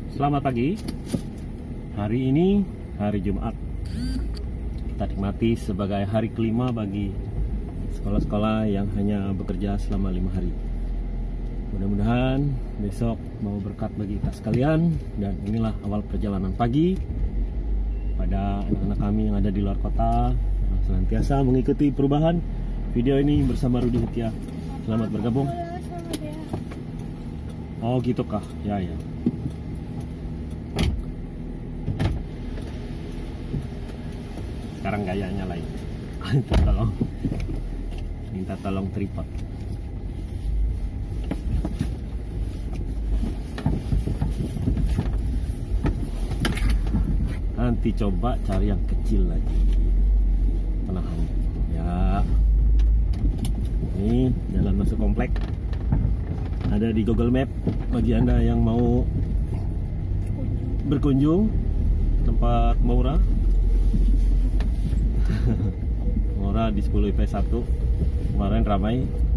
Selamat pagi. Hari ini hari Jumat. Kita nikmati sebagai hari kelima bagi sekolah-sekolah yang hanya bekerja selama 5 hari. Mudah-mudahan besok mau berkat bagi kita sekalian. Dan inilah awal perjalanan pagi pada anak-anak kami yang ada di luar kota yang senantiasa mengikuti perubahan video ini bersama Rudi Hutia. Selamat bergabung. Oh gitu kah? Ya. Sekarang gayanya lain. minta tolong tripod. Nanti coba cari yang kecil lagi penahan. Ya, ini jalan masuk komplek, ada di Google Map bagi Anda yang mau berkunjung tempat Maura. Maura di 10 IP 1 kemarin ramai.